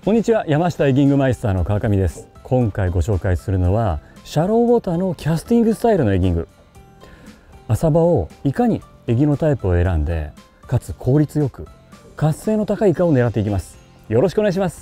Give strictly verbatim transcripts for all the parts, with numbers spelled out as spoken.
こんにちは、山下エギングマイスターの川上です。今回ご紹介するのはシャローウォーターのキャスティングスタイルのエギング。浅場をいかにエギのタイプを選んで、かつ効率よく活性の高いイカを狙っていきます。よろしくお願いします。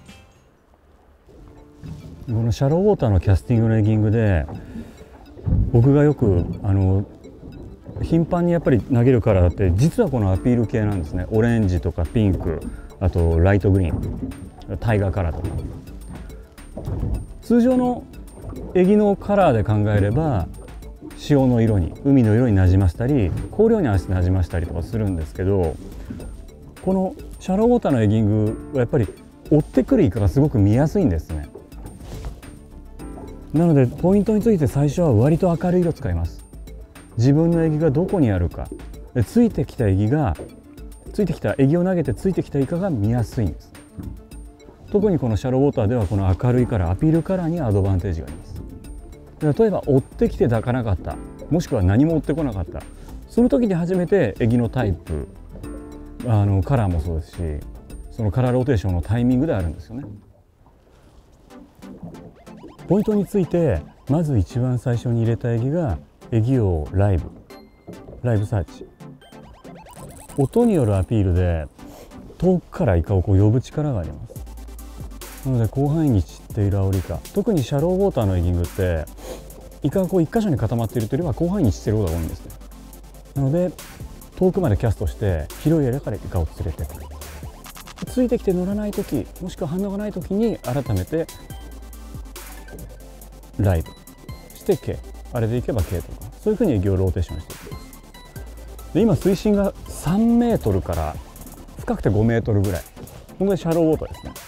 このシャローウォーターのキャスティングのエギングで僕がよくあの頻繁にやっぱり投げるカラーって実はこのアピール系なんですね。オレンジとかピンク、あとライトグリーン、タイガーカラーとか。通常のエギのカラーで考えれば潮の色に、海の色になじませたり香料に合わせてなじませたりとかするんですけど、このシャローウォーターのエギングはやっぱり追ってくるイカがすごく見やすいんですね。なのでポイントについて最初は割と明るい色を使います。自分のエギがどこにあるか、でついてきたエギがついてきたエギを投げてついてきたイカが見やすいんです。特にこのシャローウォーターではこの明るいカラー、アピールカラーにアドバンテージがあります。例えば追ってきて抱かなかった、もしくは何も追ってこなかった、その時に初めてエギのタイプ、あのカラーもそうですし、そのカラーローテーションのタイミングであるんですよね。ポイントについてまず一番最初に入れたエギがエギをライブライブサーチ、音によるアピールで遠くからイカをこう呼ぶ力があります。なので広範囲に散っているアオリイカ、特にシャローウォーターのエギングってイカがこう一箇所に固まっているというよりは広範囲に散っていることが多いんですね。なので遠くまでキャストして広いエリアからイカを連れてくる。ついてきて乗らない時、もしくは反応がない時に改めてライブして K、 あれでいけば K とか、そういうふうにエギをローテーションしていきます。で今水深がさんメートルから深くてごメートルぐらい、これシャローウォーターですね。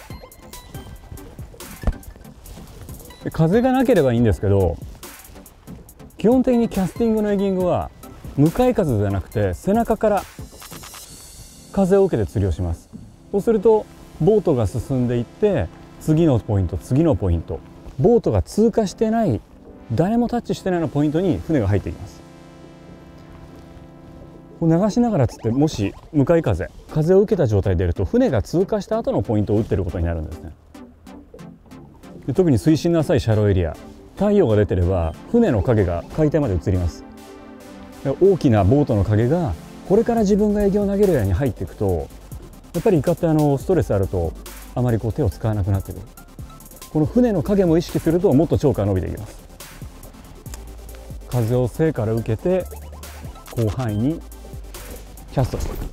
で風がなければいいんですけど、基本的にキャスティングのエギングは向かい風ではなくて背中から風を受けて釣りをします。そうするとボートが進んでいって次のポイント次のポイント、ボートが通過してない、誰もタッチしてないようなポイントに船が入っていきます。流しながら釣って、もし向かい風風を受けた状態でいると船が通過した後のポイントを打ってることになるんですね。で特に水深の浅いシャローエリア、太陽が出てれば船の影が海底まで映ります。で大きなボートの影がこれから自分がエギを投げるエリアに入っていくと、やっぱりイカってあのストレスあるとあまりこう手を使わなくなってくる。この船の影も意識するともっと超過が伸びていきます。風を背から受けて広範囲にキャストしていく。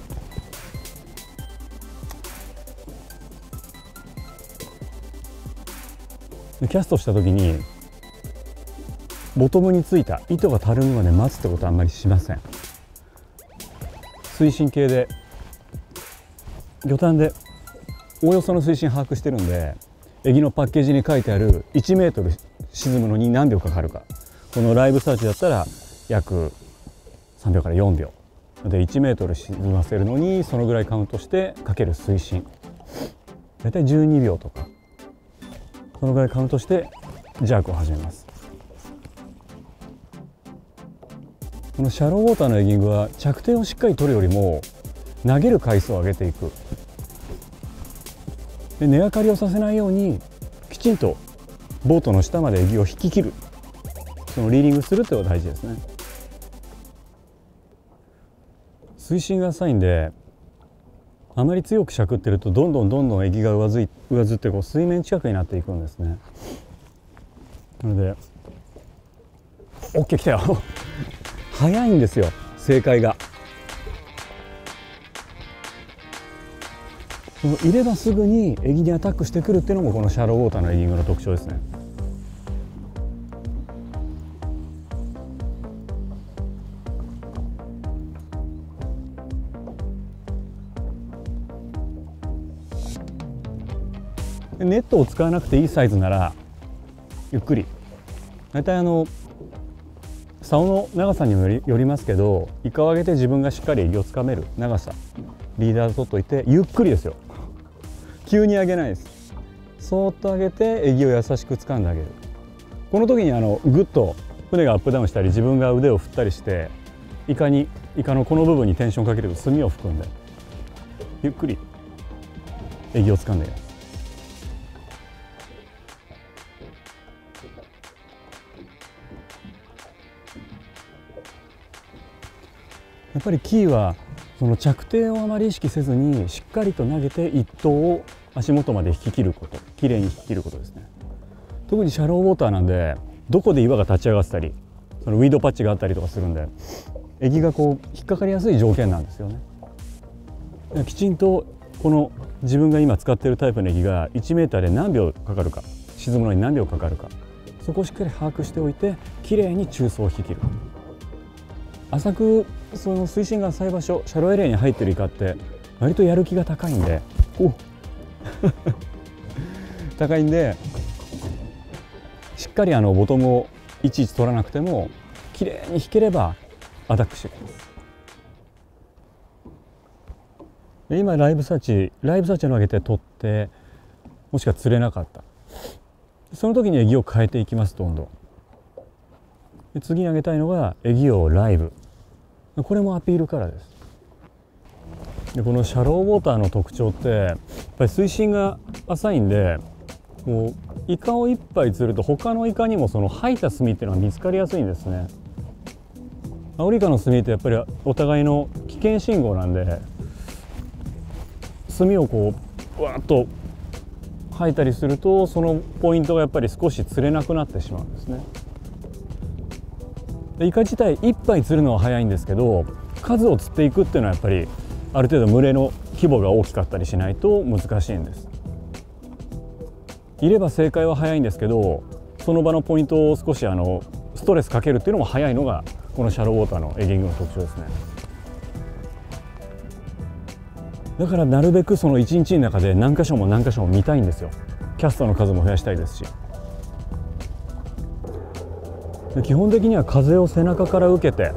でキャストした時にボトムについた糸がたるむまで待つってことはあんまりしません。水深計で魚探でおおよその水深把握してるんで、エギのパッケージに書いてあるいちメートル沈むのに何秒かかるか、このライブサーチだったら約さんびょうからよんびょうでいちメートル沈ませるのにそのぐらいカウントしてかける水深だいたいじゅうにびょうとか、そのぐらいカウントしてジャークを始めます。このシャローウォーターのエギングは着点をしっかり取るよりも投げる回数を上げていく。で根がかりをさせないようにきちんとボートの下までエギを引き切る、そのリーディングするというのが大事ですね。水深が浅いんであまり強くしゃくってるとどんどんどんどんエギが上ずい上ずってこう水面近くになっていくんですね。なので OK 来たよ早いんですよ正解が。その入ればすぐにエギにアタックしてくるっていうのもこのシャローウォーターのエギングの特徴ですね。ネットを使わなくていいサイズならゆっくり、大体あの竿の長さにもより、よりますけど、イカを上げて自分がしっかりエギをつかめる長さリーダーで取っといてゆっくりですよ。急に上げないです。そーっと上げてエギを優しく掴んであげる。この時にあのグッと船がアップダウンしたり自分が腕を振ったりしてイカにイカのこの部分にテンションかけると墨を含んでゆっくりエギを掴んでいます。 やっぱりキーはその着底をあまり意識せずにしっかりと投げて一投を足元まで引き切ること、きれいに引き切ることですね。特にシャローウォーターなんで、どこで岩が立ち上がってたり、そのウィードパッチがあったりとかするんで、エギがこう引っかかりやすい条件なんですよね。きちんとこの自分が今使っているタイプのエギがいちメーターで何秒かかるか、沈むのに何秒かかるか、そこをしっかり把握しておいてきれいに中層を引き切る。浅くその水深が浅い場所、シャローエリアに入ってるイカって割とやる気が高いんで、お高いんでしっかりあのボトムをいちいち取らなくてもきれいに引ければアタックしてきます。で今ライブサーチライブサーチを投げて取って、もしくは釣れなかった、その時にエギを変えていきます。どんどんで次に上げたいのがエギをライブ、これもアピールからです。でこのシャローウォーターの特徴ってやっぱり水深が浅いんで、もうイカをいっぱい釣ると他のイカにもその吐いた炭っていうのが見つかりやすいんですね。アオリイカの炭ってやっぱりお互いの危険信号なんで、炭をこうわーっと吐いたりするとそのポイントがやっぱり少し釣れなくなってしまうんですね。でイカ自体いっぱい釣るのは早いんですけど、数を釣っていくっていうのはやっぱりある程度群れの規模が大きかったりしないと難しいんです。いれば正解は早いんですけど、その場のポイントを少しあのストレスかけるっていうのも早いのがこのシャローウォーターのエギングの特徴ですね。だからなるべくそのいちにちの中で何箇所も何箇所も見たいんですよ。キャストの数も増やしたいですし、で基本的には風を背中から受けて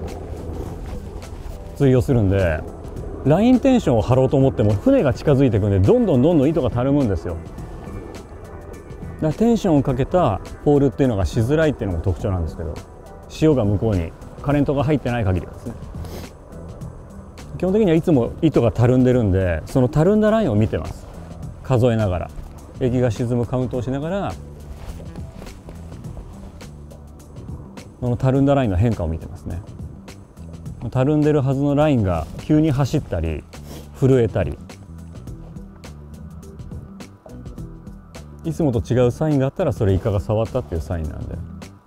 釣りをするんで、ラインテンションを張ろうと思っても船が近づいていくんで、どんどんどんどん糸がたるむんですよ。だからテンションをかけたポールっていうのがしづらいっていうのが特徴なんですけど、潮が向こうにカレントが入ってない限りはですね。基本的にはいつも糸がたるんでるんで、そのたるんだラインを見てます。数えながら、エギが沈むカウントをしながら、そのたるんだラインの変化を見てますね。たるんでるはずのラインが急に走ったり震えたり、いつもと違うサインがあったらそれイカが触ったっていうサインなんで。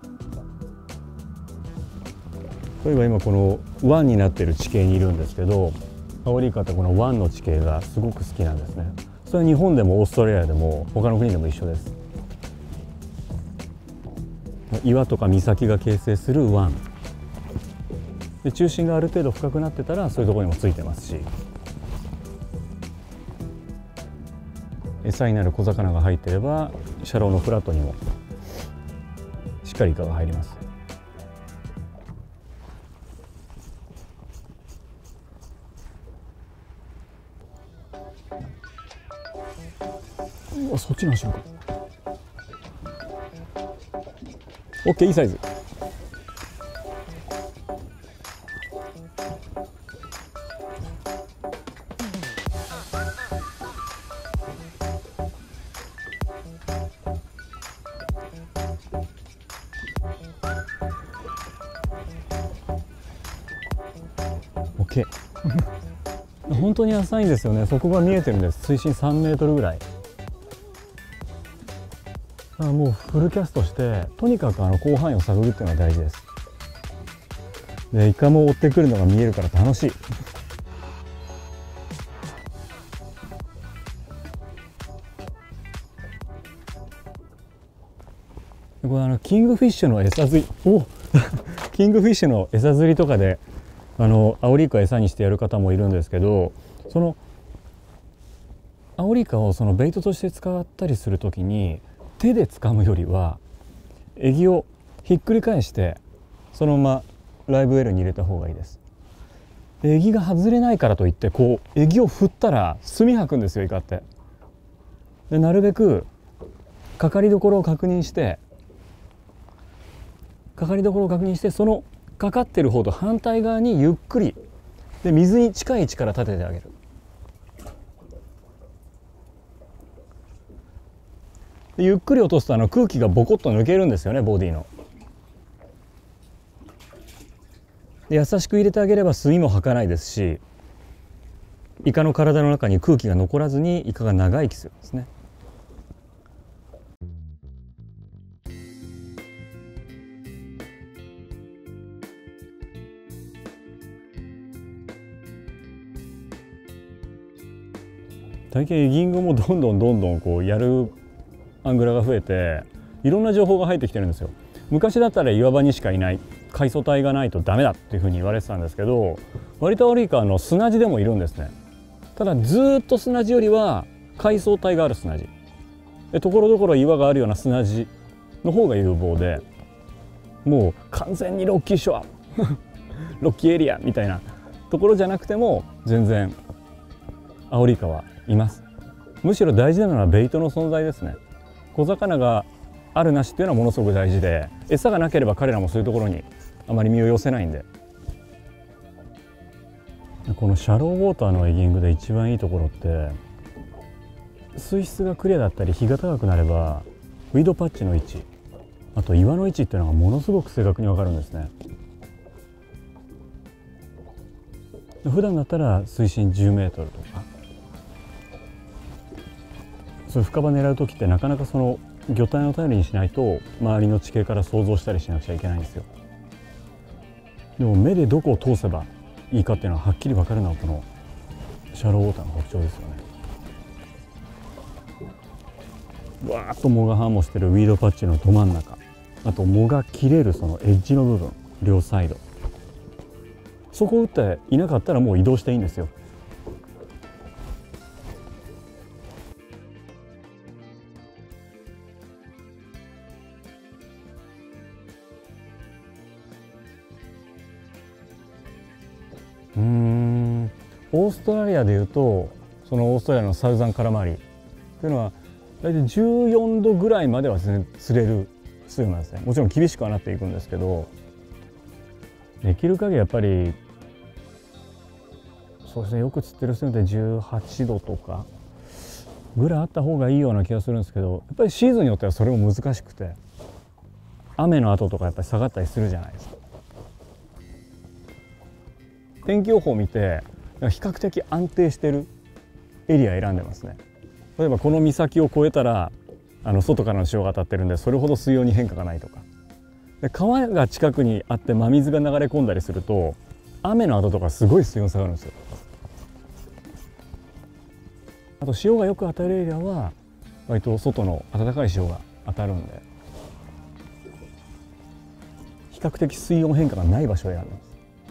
例えば今この湾になっている地形にいるんですけど、アオリイカってこの湾の地形がすごく好きなんですね。それは日本でもオーストラリアでも他の国でも一緒です。岩とか岬が形成する湾で、中心がある程度深くなってたらそういうところにもついてますし、餌になる小魚が入っていればシャローのフラットにもしっかりイカが入ります。そっちの足か。オッケー、いいサイズ。オッケー。本当に浅いんですよね。そこが見えてるんです。水深さんメートルぐらい。もうフルキャストしてとにかくあの広範囲を探るっていうのが大事です。でイカも追ってくるのが見えるから楽しい。これあのキングフィッシュの餌釣りおキングフィッシュの餌釣りとかであのアオリイカを餌にしてやる方もいるんですけど、そのアオリイカをそのベイトとして使ったりするときに手で掴むよりはエギをひっくり返してそのままライブウェルに入れた方がいいです。エギが外れないからといってこうエギを振ったら墨吐くんですよ、イカって。でなるべくかかりどころを確認してかかりどころを確認してそのかかってる方と反対側にゆっくりで水に近い位置から立ててあげる。ゆっくり落とすとあの空気がボコッと抜けるんですよね、ボディの。 で優しく入れてあげれば墨も吐かないですし、イカの体の中に空気が残らずにイカが長生きするんですね。最近エギングもどんどんどんどんこうやるアングラが増えて、いろんな情報が入ってきてるんですよ。昔だったら岩場にしかいない海藻体がないとダメだっていうふうに言われてたんですけど、割と悪いかあの砂地でもいるんですね。ただずっと砂地よりは海藻体がある砂地で、ところどころ岩があるような砂地の方が有望で、もう完全にロッキーショアロッキーエリアみたいなところじゃなくても全然アオリイカはいます。むしろ大事なのはベイトの存在ですね。小魚があるなしっていうのはものすごく大事で、餌がなければ彼らもそういうところにあまり身を寄せないんで。このシャローウォーターのエギングで一番いいところって、水質がクリアだったり日が高くなればウィードパッチの位置、あと岩の位置っていうのがものすごく正確に分かるんですね。普段だったら水深じゅうメートルとか、そういう深場狙う時ってなかなかその魚体を頼りにしないと周りの地形から想像したりしなくちゃいけないんですよ。でも目でどこを通せばいいかっていうのははっきり分かるのはこのシャローウォーターの特徴ですよね。わーっと藻が繁茂してるウィードパッチのど真ん中、あと藻が切れるそのエッジの部分、両サイド、そこを打っていなかったらもう移動していいんですよ。うーんオーストラリアでいうと、そのオーストラリアのサウザンカラマリというのは大体じゅうよんどぐらいまでは全然釣れる水温なんですね。もちろん厳しくはなっていくんですけど、できる限りやっぱりそうですね、よく釣ってる水温ってじゅうはちどとかぐらいあった方がいいような気がするんですけど、やっぱりシーズンによってはそれも難しくて、雨の後とかやっぱり下がったりするじゃないですか。天気予報を見て比較的安定してるエリア選んでますね。例えばこの岬を越えたらあの外からの潮が当たってるんで、それほど水温に変化がないとか、で川が近くにあって真水が流れ込んだりすると雨の後とかすごい水温下がるんですよ。あと潮がよく当たるエリアは割と外の暖かい潮が当たるんで、比較的水温変化がない場所を選んでます。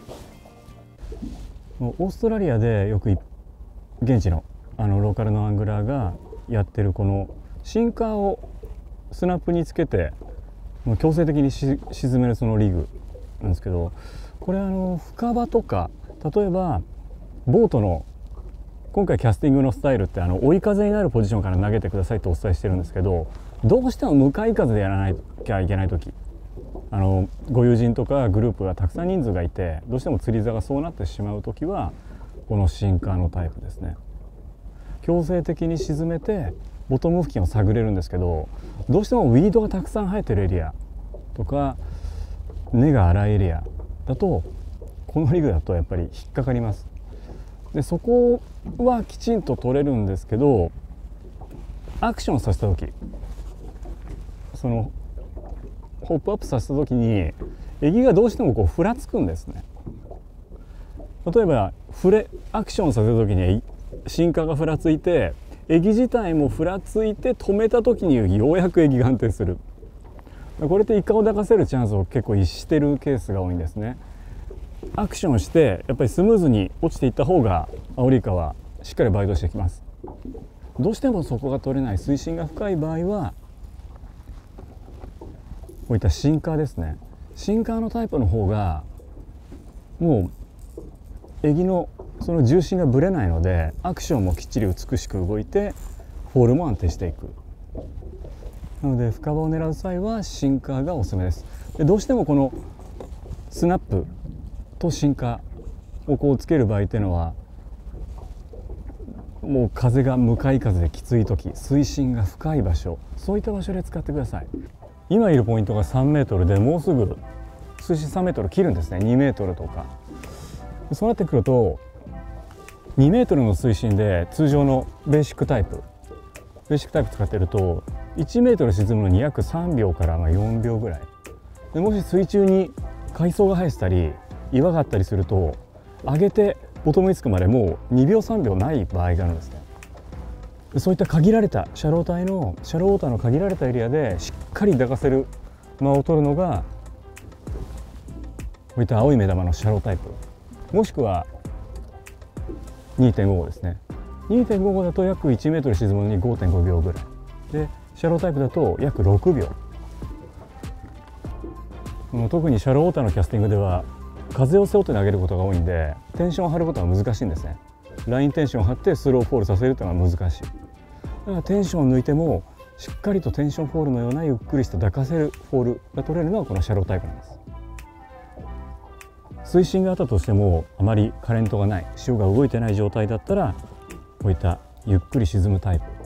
オーストラリアでよく現地のあのローカルのアングラーがやってるこのシンカーをスナップにつけて強制的にし沈めるそのリグなんですけど、これあの深場とか、例えばボートの今回キャスティングのスタイルってあの追い風になるポジションから投げてくださいとお伝えしてるんですけど、どうしても向かい風でやらなきゃいけない時、あのご友人とかグループがたくさん人数がいてどうしても釣り竿がそうなってしまう時はこのシンカーのタイプですね。強制的に沈めてボトム付近を探れるんですけど、どうしてもウィードがたくさん生えてるエリアとか根が粗いエリアだとこのリグだとやっぱり引っかかります。でそこはきちんと取れるんですけど、アクションさせた時、そのホップアップさせた時にエギがどうしてもこうふらつくんですね。例えばフレアクションさせた時にシンカーがふらついて、エギ自体もふらついて止めた時にようやくエギが安定する。これってイカを抱かせるチャンスを結構逸してるケースが多いんですね。アクションしてやっぱりスムーズに落ちていった方がアオリイカはしっかりバイトしてきます。どうしてもそこが取れない、水深が深い場合はこういったシンカーですね。シンカーのタイプの方がもうエギのその重心がぶれないので、アクションもきっちり美しく動いてフォールも安定していく。なので深場を狙う際はシンカーがおすすめです。でどうしてもこのスナップとシンカーをこうつける場合っていうのはもう風が向かい風できつい時、水深が深い場所、そういった場所で使ってください。今いるポイントがさんメートルで、もうすぐ水深さんメートル切るんですね。にメートルとか。そうなってくるとにメートルの水深で通常のベーシックタイプベーシックタイプ使ってるといちメートル沈むのに約さんびょうからまあよんびょうぐらいで、もし水中に海藻が生えてたり岩があったりすると上げてボトムにつくまでもうにびょうさんびょうない場合があるんですね。そういった限られたシャロー帯のシャローウォーターの限られたエリアでしっかり抱かせる間を取るのがこういった青い目玉のシャロータイプ、もしくは にてんご 号ですね。 にてんご 号だと約いちメートル沈むのに ごてんごびょうぐらいで、シャロータイプだと約ろくびょう。特にシャローウォーターのキャスティングでは風を背負って投げることが多いんで、テンションを張ることは難しいんですね。ラインテンションを張ってスローフォールさせるというのは難しい。だからテンションを抜いてもしっかりとテンションフォールのようなゆっくりした抱かせるフォールが取れるのはこのシャロータイプなんです。水深があったとしてもあまりカレントがない、潮が動いてない状態だったらこういったゆっくり沈むタイプ、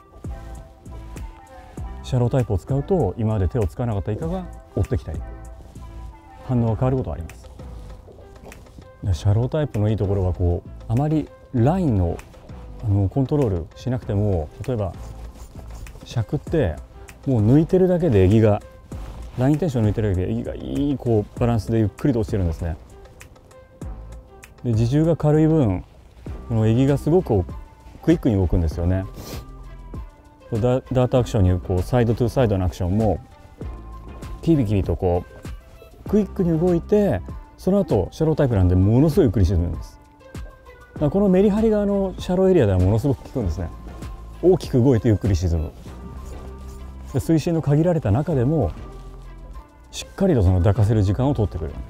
シャロータイプを使うと今まで手をつかなかったイカが追ってきたり反応が変わることがあります。シャロータイプのいいところはこうあまりラインのあのコントロールしなくても、例えば尺ってもう抜いてるだけでエギがラインテンション抜いてるだけでエギがいいこうバランスでゆっくりと落ちてるんですね。で自重が軽い分このエギがすごくクイックに動くんですよね。ダ, ダートアクションにこうサイドトゥーサイドのアクションもキビキビとこうクイックに動いて、その後シャロータイプなんでものすごいゆっくり沈むんです。だからこのメリハリがあのシャローエリアではものすごく効くんですね。大きく動いてゆっくり沈む。で水深の限られた中でもしっかりとその抱かせる時間を取ってくれるんです。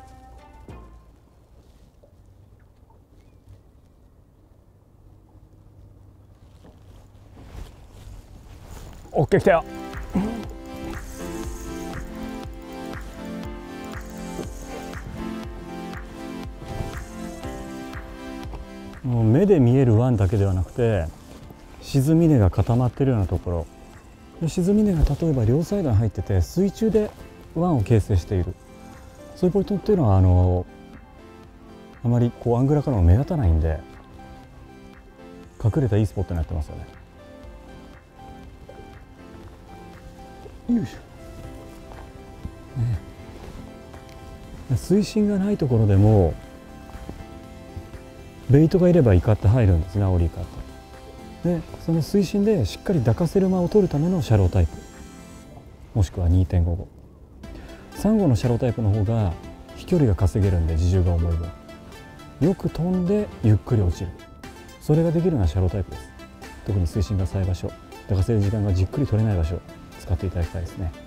オッケー、来たよ。もう目で見える湾だけではなくて沈み根が固まっているようなところで、沈み根が例えば両サイドに入ってて水中で湾を形成している、そういうポイントっていうのはあのあまりこうアングラからも目立たないんで隠れたいいスポットになってますよね。よいしょ、ね、水深がないところでもベイトがいればイカって入るんですね、アオリイカって。でその水深でしっかり抱かせる間を取るためのシャロータイプ、もしくは にてんご 号。サンゴのシャロータイプの方が飛距離が稼げるんで、自重が重い分よく飛んでゆっくり落ちる、それができるのはシャロータイプです。特に水深が浅い場所、抱かせる時間がじっくり取れない場所使っていただきたいですね。